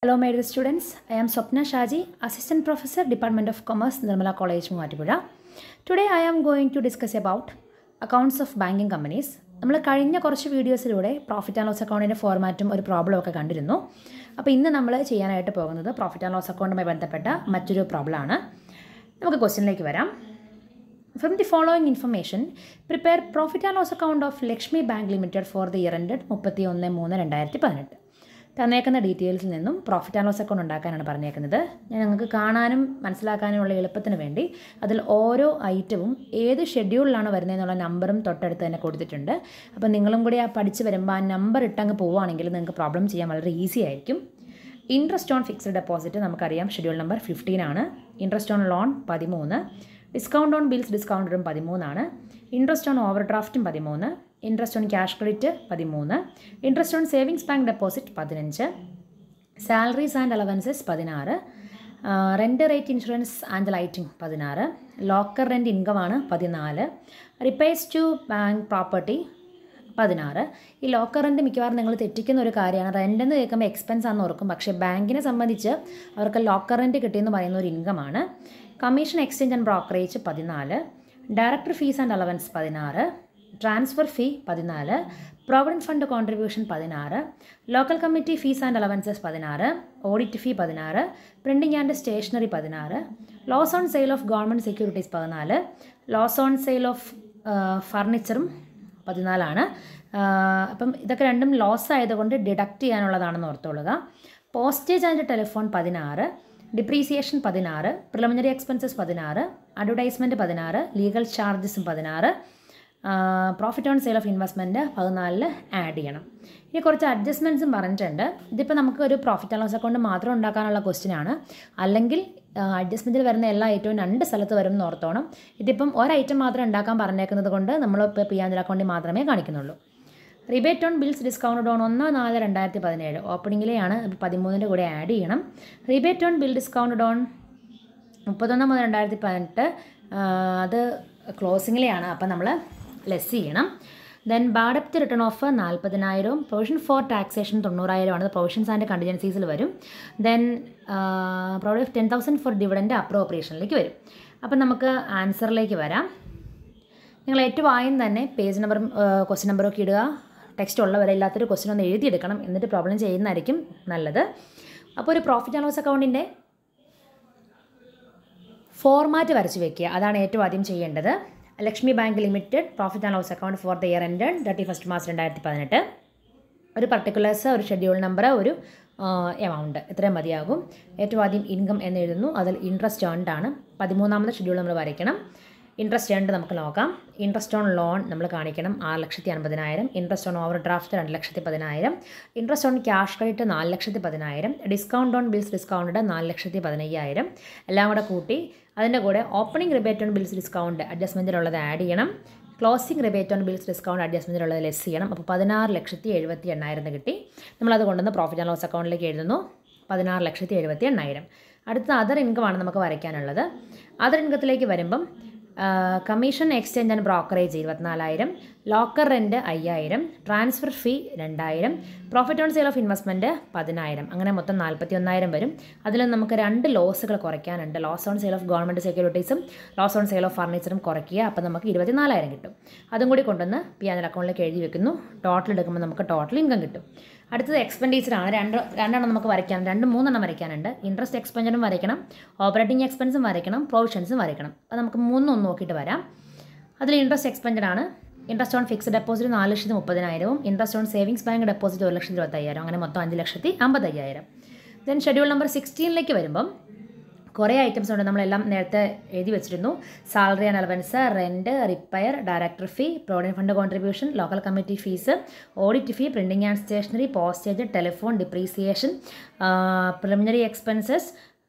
Hello, my dear students. I am Swapna Shaji, Assistant Professor, Department of Commerce, Nirmala College, Moovattupuzha. Today, I am going to discuss about accounts of banking companies. നമ്മൾ കഴിഞ്ഞ കുറച്ച് വീഡിയോസിലൂടെ profit and loss അക്കൗണ്ടിൻ്റെ ഫോർമാറ്റും ഒരു problem ഒക്കെ കണ്ടിരുന്നു. അപ്പോൾ ഇന്ന് നമ്മൾ ചെയ്യാനായിട്ട് പോകുന്നത് പ്രോഫിറ്റ് ആൻഡ് ലോസ് അക്കൗണ്ടുമായി ബന്ധപ്പെട്ട മറ്റൊരു പ്രോബ്ലമാണ്. നമുക്ക് ക്വസ്റ്റ്യനിലേക്ക് വരാം. From the following information, prepare profit and loss account of Lakshmi Bank Limited for the year ended 31/3/2018. തന്നേക്കുന്ന ഡീറ്റെയിൽസിൽ നിന്നും പ്രോഫിറ്റ് ആൻഡ് ലോസ് അക്കൗണ്ട് ഉണ്ടാക്കാനാണ് പറഞ്ഞേക്കുന്നത്. ഞാൻ നിങ്ങൾക്ക് കാണാനും മനസ്സിലാക്കാനുമുള്ള എളുപ്പത്തിന് വേണ്ടി അതിൽ ഓരോ ഐറ്റവും ഏത് ഷെഡ്യൂളിലാണ് വരുന്നതെന്നുള്ള നമ്പറും തൊട്ടടുത്ത് തന്നെ കൊടുത്തിട്ടുണ്ട്. അപ്പോൾ നിങ്ങളും കൂടി ആ പഠിച്ച് വരുമ്പോൾ ആ നമ്പർ ഇട്ടങ്ങ് പോവുകയാണെങ്കിൽ നിങ്ങൾക്ക് പ്രോബ്ലം ചെയ്യാൻ വളരെ ഈസി ആയിരിക്കും. ഇൻട്രസ്റ്റ് ഓൺ ഫിക്സഡ് ഡെപ്പോസിറ്റ് നമുക്കറിയാം ഷെഡ്യൂൾ നമ്പർ 15 ആണ്. Interest on loan 13, discount on bills ഡിസ്കൗണ്ടറും 13, ഇൻട്രസ്റ്റ് ഓൺ ഓവർ ഡ്രാഫ്റ്റും 13, interest on cash credit 13, interest on savings bank deposit 15, salaries and allowances 16, rent rate insurance and lighting 16, locker rent income ആണ് 14, repairs to bank property 16. ഈ locker rent മിക്കവാറും നിങ്ങൾ തെറ്റിക്കുന്ന ഒരു കാര്യമാണ്. Rent എന്ന് കേൾക്കുമ്പോൾ എക്സ്പെൻസ് ആണെന്ന് ഓർക്കും, പക്ഷേ ബാങ്കിനെ സംബന്ധിച്ച് അവർക്ക് ലോക്കർ റെൻ്റ് കിട്ടിയെന്ന് പറയുന്ന ഒരു ഇൻകമാണ്. Commission exchange and brokerage 14, director fees and allowance 16, transfer fee 14, provident fund contribution 16, local committee fees and allowances 16, audit fee 16, printing and stationery 16, loss on sale of government securities 14, loss on sale of ഫർണിച്ചറും 14. അപ്പം ഇതൊക്കെ രണ്ടും loss ആയതുകൊണ്ട് deduct ചെയ്യാനുള്ളതാണെന്ന് ഓർത്തോളുക. Postage and telephone 16, depreciation 16, preliminary expenses 16, advertisement 16, legal ചാർജസും 16, profit on sale of investment 14 add ചെയ്യണം. ഇനി കുറച്ച് അഡ്ജസ്റ്റ്മെൻറ്റ്സും പറഞ്ഞിട്ടുണ്ട്. ഇതിപ്പോൾ നമുക്ക് ഒരു പ്രോഫിറ്റ് ആൻഡ് ലോസ് അക്കൗണ്ട് മാത്രം ഉണ്ടാക്കാനുള്ള ക്വസ്റ്റ്യൻ ആണ്. അല്ലെങ്കിൽ അഡ്ജസ്റ്റ്മെൻറ്റിൽ വരുന്ന എല്ലാ ഐറ്റവും 2 സ്ഥലത്ത് വരും എന്ന് ഓർത്തോണം. ഇതിപ്പം ഒരൈറ്റം മാത്രം ഉണ്ടാക്കാൻ പറഞ്ഞേക്കുന്നത് കൊണ്ട് നമ്മളിപ്പോൾ പി ആൻഡ് അക്കൗണ്ടിൽ മാത്രമേ കാണിക്കുന്നുള്ളൂ. Rebate on bills discount on 1/4/2017 ഓപ്പണിങ്ങിലെയാണ്. 13ൻ്റെ കൂടെ ആഡ് ചെയ്യണം. Rebate on bill discount on 31/1/2018 അത് ക്ലോസിങ്ങിലെയാണ്. അപ്പം നമ്മൾ ലെസ് ചെയ്യണം. Then bad debt written off 40,000, provision for taxation 90,000 ആണ്. പ്രൊവിഷൻസ് ആൻഡ് കണ്ടിജൻസീസിൽ വരും. ദെൻ പ്രൊവിഷൻ 10,000 ഫോർ ഡിവിഡൻറ്റ് അപ്രോപ്രിയേഷനിലേക്ക് വരും. അപ്പം നമുക്ക് ആൻസറിലേക്ക് വരാം. നിങ്ങൾ ഏറ്റവും ആദ്യം തന്നെ പേജ് നമ്പറും ക്വസ്റ്റ്യൻ നമ്പറൊക്കെ ഇടുക. ടെക്സ്റ്റ് ഉള്ളവരെ ഇല്ലാത്തൊരു ക്വസ്റ്റ്യൻ ഒന്ന് എഴുതിയെടുക്കണം, എന്നിട്ട് പ്രോബ്ലം ചെയ്യുന്നതായിരിക്കും നല്ലത്. അപ്പോൾ ഒരു പ്രോഫിറ്റ് ആൻഡ് ലോസ് അക്കൗണ്ടിൻ്റെ ഫോർമാറ്റ് വരച്ച് വയ്ക്കുക, അതാണ് ഏറ്റവും ആദ്യം ചെയ്യേണ്ടത്. Lakshmi bank limited profit and loss account for the year ended 31 March 2018. ഒരു പർട്ടിക്കുലേഴ്സ്, ഒരു ഷെഡ്യൂൾ നമ്പർ, ഒരു എമൗണ്ട്, ഇത്രയും മതിയാകും. ഏറ്റവും ആദ്യം ഇൻകം എന്ന് എഴുതുന്നു. അതിൽ ഇൻട്രസ്റ്റ് ഏൺഡ് ആണ്. 13ാമത്തെ ഷെഡ്യൂൾ നമ്മൾ വരയ്ക്കണം. ഇൻട്രസ്റ്റ് ഏൺഡ് നമുക്ക് നോക്കാം. ഇൻട്രസ്റ്റ് ഓൺ ലോൺ നമ്മൾ കാണിക്കണം 6,50,000, interest on overdraft 2,10,000, interest on cash credit 4,10,000, discount on bills discount 4,15,000 എല്ലാം കൂടെ കൂട്ടി അതിൻ്റെ കൂടെ opening rebate on bills discount അഡ്ജസ്റ്റ്മെൻറ്റിലുള്ളത് ആഡ് ചെയ്യണം. Closing rebate on bills discount അഡ്ജസ്റ്റ്മെൻറ്റിലുള്ളത് ലെസ് ചെയ്യണം. അപ്പോൾ 16,78,000 കിട്ടി. നമ്മളത് കൊണ്ടുവന്ന് പ്രോഫിറ്റ് ആൻഡ് ലോസ് അക്കൗണ്ടിലേക്ക് എഴുതുന്നു. 16,78,000. അടുത്ത അതർ ഇൻകമാണ് നമുക്ക് വരയ്ക്കാനുള്ളത്. അതർ ഇൻകത്തിലേക്ക് വരുമ്പം commission exchange and brokerage 24,000, locker rent 5,000, transfer fee 2,000, profit on sale of investment 10,000. അങ്ങനെ മൊത്തം 41,000 വരും. അതിൽ നമുക്ക് 2 ലോസുകൾ കുറയ്ക്കാനുണ്ട്. Loss on sale of government സെക്യൂരിറ്റീസും ലോസ് ഓൺ സെയിൽ ഓഫ് ഫർണിച്ചറും കുറയ്ക്കുക. അപ്പോൾ നമുക്ക് 24,000 കിട്ടും. അതും കൂടി കൊണ്ടുവന്ന് പി ആൻഡ് അക്കൗണ്ടിലേക്ക് എഴുതി വെക്കുന്നു. ടോട്ടൽ എടുക്കുമ്പോൾ നമുക്ക് ടോട്ടൽ ഇൻകം കിട്ടും. അടുത്തത് എക്സ്പെൻഡിച്ചറാണ്. രണ്ടെണ്ണം നമുക്ക് വരയ്ക്കാൻ, 3 വരയ്ക്കാനുണ്ട്. ഇൻട്രസ്റ്റ് എക്സ്പെൻഷനും വരയ്ക്കണം, ഓപ്പറേറ്റിംഗ് എക്സ്പെൻസും വരയ്ക്കണം, പ്രൊവിഷൻസും വരയ്ക്കണം. അപ്പോൾ നമുക്ക് 3 നോക്കിയിട്ട് വരാം. അതിൽ ഇൻട്രസ്റ്റ് എക്സ്പെൻഷനാണ്. Interest on fixed deposit 4,30,000, interest on savings bank deposit 1,25,000, അങ്ങനെ മൊത്തം 5,55,000. ദെൻ ഷെഡ്യൂൾ നമ്പർ 16ലേക്ക് വരുമ്പം കുറേ ഐറ്റംസ് ഉണ്ട്. നമ്മളെല്ലാം നേരത്തെ എഴുതി വെച്ചിരുന്നു. Salary and allowance, rent, repair, director fee, provident fund contribution, local committee fees, audit fee, printing and stationery, postage, telephone, depreciation, preliminary expenses,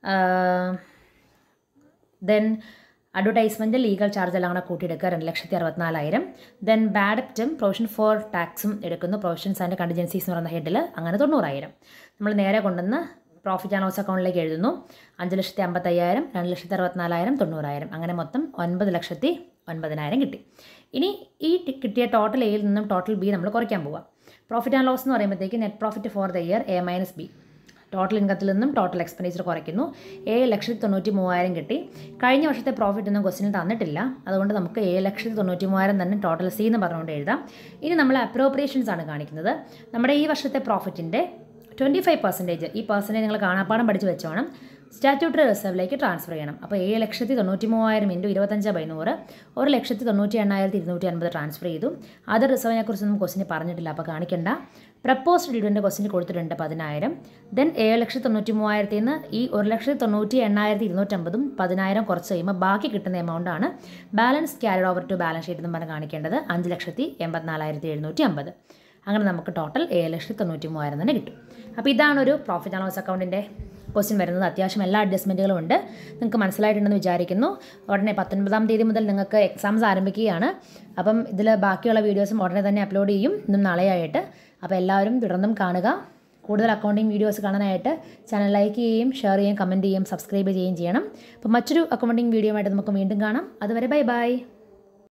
then advertisement, legal charge എല്ലാം കൂടെ കൂട്ടിയെടുക്കുക 2,64,000. ദെൻ ബാഡപ്റ്റും പ്രൊവിഷൻ ഫോർ ടാക്സും എടുക്കുന്നു. പ്രൊവിഷൻസ് ആൻഡ് കണ്ടിജൻസീസ് എന്ന് പറയുന്ന ഹെഡിൽ അങ്ങനെ 90,000. നമ്മൾ നേരെ കൊണ്ടുവന്ന് പ്രോഫിറ്റ് ആൻഡ് ലോസ് അക്കൗണ്ടിലേക്ക് എഴുതുന്നു. 5,55,000, 2,64,000, 90,000, അങ്ങനെ മൊത്തം 9,09,000 കിട്ടി. ഇനി ഈ കിട്ടിയ ടോട്ടൽ എയിൽ നിന്നും ടോട്ടൽ ബി നമ്മൾ കുറയ്ക്കാൻ പോവുക. പ്രോഫിറ്റ് ആൻഡ് ലോസ് എന്ന് പറയുമ്പോഴത്തേക്ക് net profit for the year A - B total ഇൻകത്തിൽ നിന്നും ടോട്ടൽ എക്സ്പെൻഡിച്ചർ കുറയ്ക്കുന്നു. 7,93,000 കിട്ടി. കഴിഞ്ഞ വർഷത്തെ പ്രോഫിറ്റ് ഒന്നും ക്വസ്റ്റിനിൽ തന്നിട്ടില്ല, അതുകൊണ്ട് നമുക്ക് 7,93,000 തന്നെ ടോട്ടൽ സി എന്ന് പറഞ്ഞുകൊണ്ട് എഴുതാം. ഇനി നമ്മൾ അപ്രോപ്രിയേഷൻസ് ആണ് കാണിക്കുന്നത്. നമ്മുടെ ഈ വർഷത്തെ പ്രോഫിറ്റിൻ്റെ 25% ഈ പെർസെൻറ്റേജ് നിങ്ങൾ കാണാപ്പാടം പഠിച്ച് വെച്ചോണം സ്റ്റാറ്റ്യൂട്ടറി റിസർവിലേക്ക് ട്രാൻസ്ഫർ ചെയ്യണം. അപ്പോൾ 7,93,000 ഇൻറ്റു 25/100 1,98,250 ട്രാൻസ്ഫർ ചെയ്തു. അതർ റിസർവിനെ കുറിച്ചൊന്നും ക്വസ്റ്റിന് പറഞ്ഞിട്ടില്ല, അപ്പോൾ കാണിക്കേണ്ട. പ്രപ്പോസ്ഡ് ഡിവിഡൻഡ് ക്വസ്റ്റിന് കൊടുത്തിട്ടുണ്ട് 10,000. ദെൻ 7,93,000 നിന്ന് ഈ 1,98,250 10,000 കുറച്ച് കഴിയുമ്പോൾ ബാക്കി കിട്ടുന്ന എമൗണ്ടാണ് balance carried over to balance sheet എന്ന് പറഞ്ഞ് കാണിക്കേണ്ടത് 5,84,750. അങ്ങനെ നമുക്ക് ടോട്ടൽ 7,93,000 തന്നെ കിട്ടും. അപ്പോൾ ഇതാണ് ഒരു പ്രോഫിറ്റ് ആൻഡ് ലോസ് അക്കൗണ്ടിൻ്റെ ക്വസ്റ്റ്യൻ വരുന്നത്. അത്യാവശ്യം എല്ലാ അഡ്ജസ്റ്റ്മെൻറ്റുകളും ഉണ്ട്, നിങ്ങൾക്ക് മനസ്സിലായിട്ടുണ്ടെന്ന് വിചാരിക്കുന്നു. ഉടനെ 19-ാം തീയതി മുതൽ നിങ്ങൾക്ക് എക്സാംസ് ആരംഭിക്കുകയാണ്. അപ്പം ഇതിൽ ബാക്കിയുള്ള വീഡിയോസും ഉടനെ തന്നെ അപ്ലോഡ് ചെയ്യും, ഇന്നും നാളെയായിട്ട്. അപ്പോൾ എല്ലാവരും തുടർന്നും കാണുക. കൂടുതൽ അക്കൗണ്ടിങ് വീഡിയോസ് കാണാനായിട്ട് ചാനൽ ലൈക്ക് ചെയ്യുകയും ഷെയർ ചെയ്യുകയും കമൻറ്റ് ചെയ്യുകയും സബ്സ്ക്രൈബ് ചെയ്യുകയും ചെയ്യണം. അപ്പോൾ മറ്റൊരു അക്കൗണ്ടിങ് വീഡിയോ ആയിട്ട് നമുക്ക് വീണ്ടും കാണാം. അതുവരെ ബൈ ബൈ.